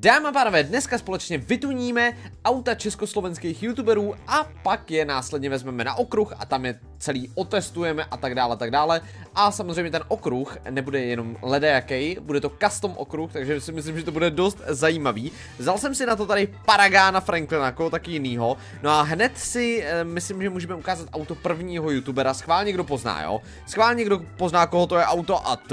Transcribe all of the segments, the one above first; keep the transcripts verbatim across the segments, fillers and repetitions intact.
Dámy a pánové, dneska společně vytuníme auta československých youtuberů a pak je následně vezmeme na okruh a tam je celý otestujeme a tak dále, tak dále. A samozřejmě ten okruh nebude jenom ledajaký, bude to custom okruh, takže si myslím, že to bude dost zajímavý. Vzal jsem si na to tady Paragana Franklina, koho taky jinýho. No a hned si e, myslím, že můžeme ukázat auto prvního youtubera. Schválně kdo pozná, jo? Schválně kdo pozná, koho to je auto a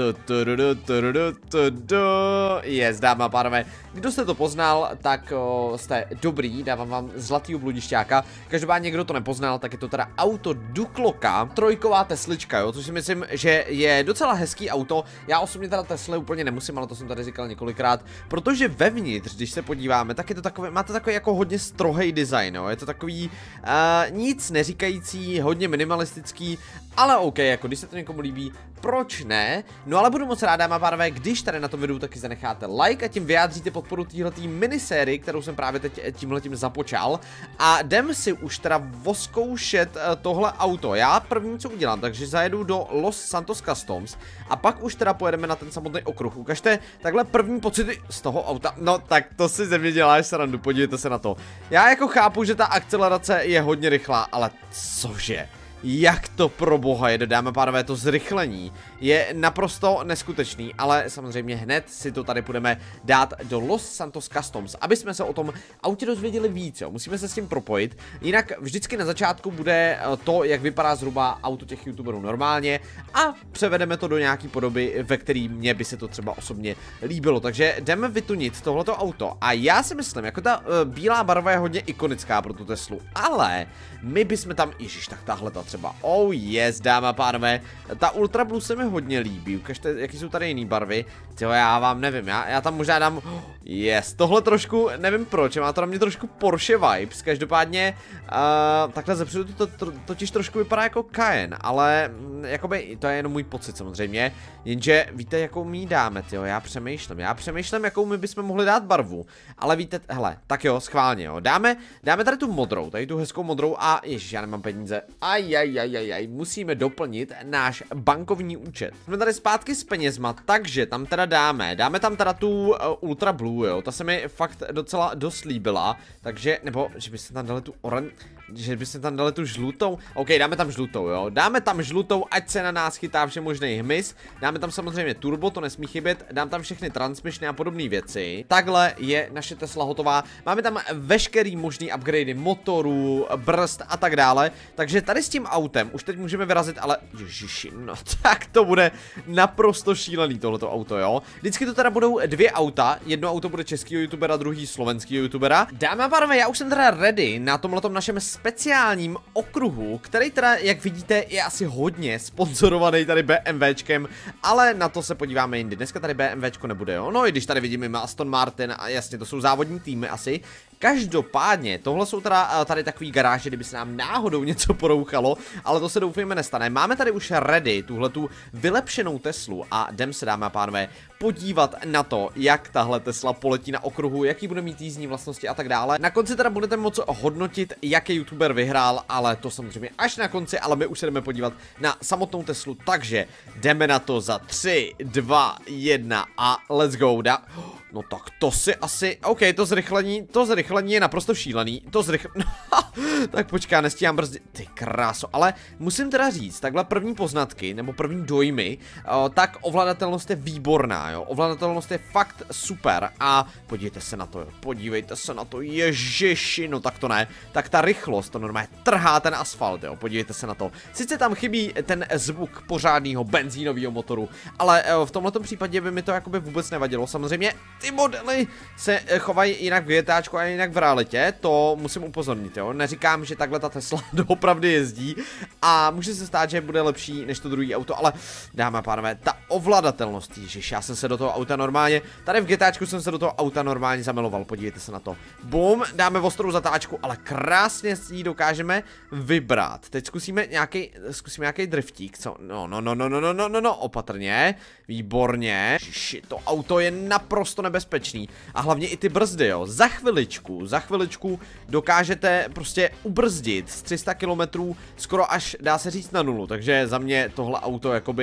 yes, dámy a pánové. Kdo jste to poznal, tak o, jste dobrý, dávám vám zlatýho bludišťáka. Každopádně, kdo to nepoznal, tak je to teda auto Dukloka, trojková Teslička, jo, což si myslím, že je docela hezký auto. Já osobně teda Tesla úplně nemusím, ale to jsem tady říkal několikrát, protože vevnitř, když se podíváme, tak je to takové, máte takový jako hodně strohej design, jo, je to takový uh, nic neříkající, hodně minimalistický, ale OK, jako když se to někomu líbí, proč ne? No ale budu moc rád, dámy a pánové, když tady na tom videu taky zanecháte like a tím vyjádříte podporu téhletý minisérii, kterou jsem právě teď tímhletím započal. A jdem si už teda voskoušet uh, tohle auto. Já první co udělám, takže zajedu do Los Santos Customs a pak už teda pojedeme na ten samotný okruh. Ukažte takhle první pocity z toho auta. No tak to si ze mě děláš srandu, podívejte se na to. Já jako chápu, že ta akcelerace je hodně rychlá, ale cože? Jak to pro boha jede, dámy a pánové, to zrychlení je naprosto neskutečný, ale samozřejmě hned si to tady budeme dát do Los Santos Customs, aby jsme se o tom autě dozvěděli víc, jo. Musíme se s tím propojit, jinak vždycky na začátku bude to, jak vypadá zhruba auto těch youtuberů normálně a převedeme to do nějaký podoby, ve který mě by se to třeba osobně líbilo, takže jdeme vytunit tohleto auto a já si myslím, jako ta uh, bílá barva je hodně ikonická pro tu Teslu, ale my bychom tam, ježiš, tak tahle ta třeba, oh yes, dámy a pánové, ta Ultra Blue se mi hodně líbí, ukažte, jaký jsou tady jiný barvy, tyjo, já vám nevím, já, já tam možná dám, oh, yes, tohle trošku, nevím proč, má to na mě trošku Porsche vibes, každopádně, uh, takhle zepředu to, to, to totiž trošku vypadá jako Cayenne, ale, m, jakoby, to je jenom můj pocit samozřejmě, jenže víte, jakou my dáme, tyjo, já přemýšlím, já přemýšlím, jakou my bychom mohli dát barvu, ale víte, hele, tak jo, schválně, jo, dáme, dáme tady tu modrou, tady tu hezkou modrou a, ježiš, já nemám peníze, aj, aj, aj, aj, aj, musíme doplnit náš bankovní účet. Jsme tady zpátky s penězma, takže tam teda dáme, dáme tam teda tu uh, Ultra Blue, jo, ta se mi fakt docela dost líbila, takže, nebo, že byste tam dali tu oranž, že byste tam dali tu žlutou, OK, dáme tam žlutou, jo, dáme tam žlutou, ať se na nás chytá všemožný hmyz, dáme tam samozřejmě turbo, to nesmí chybět, dám tam všechny transmissiony a podobné věci. Takhle je naše Tesla hotová, máme tam veškerý možný upgradey motorů, brzd a tak dále, takže tady s tím autem už teď můžeme vyrazit, ale ježiši, no tak to bude naprosto šílený tohleto auto, jo. Vždycky to teda budou dvě auta, jedno auto bude českýho youtubera, druhý slovenskýho youtubera. Dámy a pánové, já už jsem teda ready na tomhletom našem speciálním okruhu, který teda, jak vidíte, je asi hodně sponzorovaný tady BMWčkem, ale na to se podíváme jindy. Dneska tady BMWčko nebude, jo. No i když tady vidíme Aston Martin a jasně, to jsou závodní týmy asi. Každopádně, tohle jsou teda tady takový garáže, kdyby se nám náhodou něco porouchalo, ale to se doufejme nestane. Máme tady už ready tuhletu vylepšenou Teslu a jdem se, dámy a pánové, podívat na to, jak tahle Tesla poletí na okruhu, jaký bude mít jízdní vlastnosti a tak dále. Na konci teda budete moct hodnotit, jaký youtuber vyhrál, ale to samozřejmě až na konci, ale my už se jdeme podívat na samotnou Teslu, takže jdeme na to za tři, dva, jedna a let's go. Da No tak to si asi, OK, to zrychlení, to zrychlení je naprosto šílený, to zrychlení, tak počká, nestíhám brzdit, ty kráso, ale musím teda říct, takhle první poznatky, nebo první dojmy, o, tak ovladatelnost je výborná, jo, ovladatelnost je fakt super a podívejte se na to, jo, podívejte se na to, ježiši, no tak to ne, tak ta rychlost, to normálně trhá ten asfalt, jo, podívejte se na to, sice tam chybí ten zvuk pořádného benzínového motoru, ale o, v tomhletom případě by mi to jakoby vůbec nevadilo, samozřejmě. Ty modely se chovají jinak v GTAčku a jinak v realitě, to musím upozornit, jo. Neříkám, že takhle ta Tesla doopravdy jezdí a může se stát, že bude lepší než to druhé auto, ale dámy a pánové, ta ovladatelnost, ježiš, já jsem se do toho auta normálně, tady v GTAčku jsem se do toho auta normálně zamiloval, podívejte se na to. Bum, dáme ostrou zatáčku, ale krásně si ji dokážeme vybrat. Teď zkusíme nějaký, zkusíme nějaký driftík, co? No, no, no, no, no, no, no, no, no, opatrně, výborně. Ježiši, to auto je naprosto nebezpečný. A hlavně i ty brzdy, jo. Za chviličku, za chviličku dokážete prostě ubrzdit z tři sta kilometrů skoro až, dá se říct, na nulu. Takže za mě tohle auto jakoby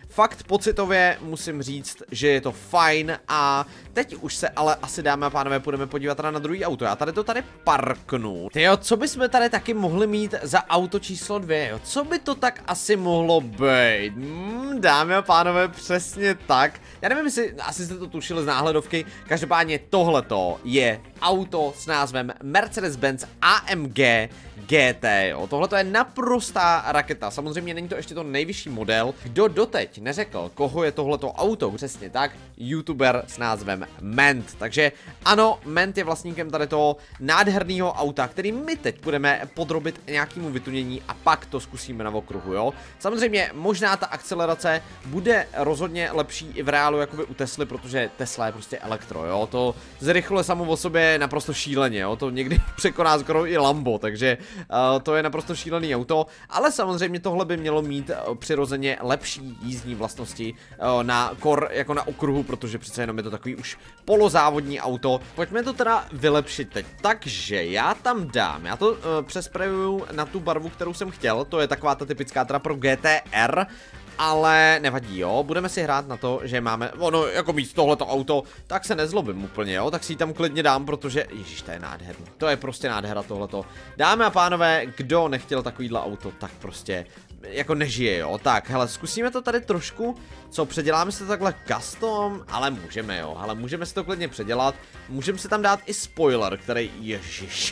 fakt pocitově musím říct, že je to fajn a teď už se ale asi, dámy a pánové, půjdeme podívat teda na druhý auto. Já tady to tady parknu. Tyjo, co bychom tady taky mohli mít za auto číslo dvě, jo? Co by to tak asi mohlo být? Hmm, dámy a pánové, přesně tak. Já nevím, jestli asi jste to tušili z náhledovky, každopádně tohleto je auto s názvem Mercedes-Benz A M G G T, jo. Tohle to je naprostá raketa. Samozřejmě není to ještě to nejvyšší model. Kdo doteď neřekl, koho je tohleto auto, přesně tak, YouTuber s názvem Ment. Takže ano, Ment je vlastníkem tady toho nádherného auta, který my teď budeme podrobit nějakému vytunění a pak to zkusíme na okruhu, jo. Samozřejmě možná ta akcelerace bude rozhodně lepší i v reálu jakoby u Tesly, protože Tesla je prostě elektro, jo. To zrychluje samo o sobě naprosto šíleně, jo. To někdy překoná skoro i Lambo, takže Uh, to je naprosto šílený auto, ale samozřejmě tohle by mělo mít uh, přirozeně lepší jízdní vlastnosti uh, na kor jako na okruhu, protože přece jenom je to takový už polozávodní auto. Pojďme to teda vylepšit teď. Takže já tam dám, já to uh, přesprejuju na tu barvu, kterou jsem chtěl, to je taková ta typická teda pro G T R. Ale nevadí, jo, budeme si hrát na to, že máme, ono, jako mít tohleto auto, tak se nezlobím úplně, jo, tak si ji tam klidně dám, protože, ježiš, to je nádherný, to je prostě nádhera tohleto. Dámy a pánové, kdo nechtěl takovýhle auto, tak prostě, jako nežije, jo, tak, hele, zkusíme to tady trošku, co, předěláme si to takhle custom, ale můžeme, jo, ale můžeme si to klidně předělat, můžeme si tam dát i spoiler, který, ježiš,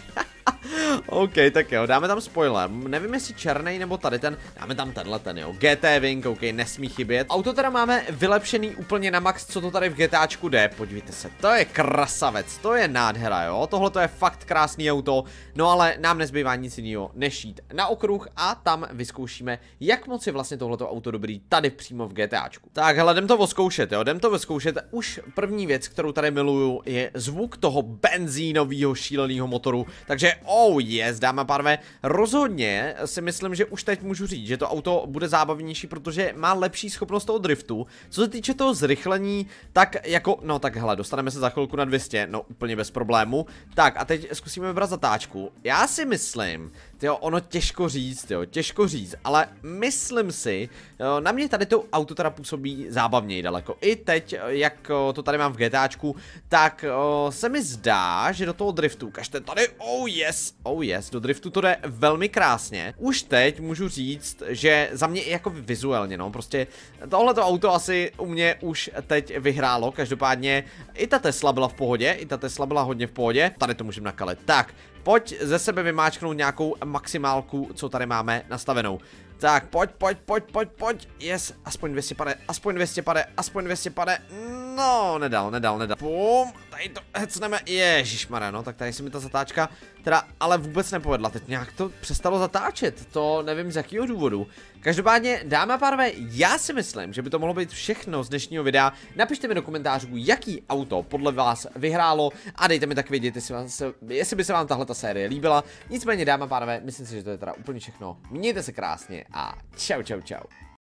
OK, tak jo, dáme tam spoiler, nevím jestli černý nebo tady ten, dáme tam tenhle ten, jo, G T Wing, OK, nesmí chybět. Auto teda máme vylepšený úplně na max, co to tady v GTAčku jde, podívejte se, to je krasavec, to je nádhera, jo, tohle to je fakt krásný auto, no ale nám nezbývá nic jiného, než jít na okruh a tam vyzkoušíme, jak moc je vlastně tohleto auto dobrý tady přímo v GTAčku. Tak hele, jdem to oskoušet, jo, jdem to vyzkoušet, už první věc, kterou tady miluju, je zvuk toho benzínového šíleného motoru, takže oh yes, dámy a pánové, rozhodně si myslím, že už teď můžu říct, že to auto bude zábavnější, protože má lepší schopnost toho driftu. Co se týče toho zrychlení, tak jako, no tak hele, dostaneme se za chvilku na dvě stě, no úplně bez problému. Tak a teď zkusíme vybrat zatáčku. Já si myslím, tyjo, ono těžko říct, jo, těžko říct, ale myslím si, jo, na mě tady to auto teda působí zábavněji daleko. I teď, jak to tady mám v GTAčku, tak o, se mi zdá, že do toho driftu, kažte tady, oh yes, oh yes, do driftu to jde velmi krásně. Už teď můžu říct, že za mě i jako vizuálně, no, prostě tohleto auto asi u mě už teď vyhrálo, každopádně i ta Tesla byla v pohodě, i ta Tesla byla hodně v pohodě, tady to můžeme nakalit, tak. Pojď ze sebe vymáčknout nějakou maximálku, co tady máme nastavenou. Tak, pojď, pojď, pojď, pojď, pojď. Yes, aspoň dvě stě pade, aspoň dvě stě pade, aspoň dvě stě pade. No, nedal, nedal, nedal. Pum, tady to hecneme. Ježišmarja, no, tak tady se mi ta zatáčka teda ale vůbec nepovedla. Teď nějak to přestalo zatáčet, to nevím z jakého důvodu. Každopádně, dámy a pánové, já si myslím, že by to mohlo být všechno z dnešního videa. Napište mi do komentářů, jaký auto podle vás vyhrálo a dejte mi tak vědět, jestli, vás, jestli by se vám tahle série líbila. Nicméně, dámy a pánové, myslím si, že to je teda úplně všechno. Mějte se krásně a čau, čau, čau.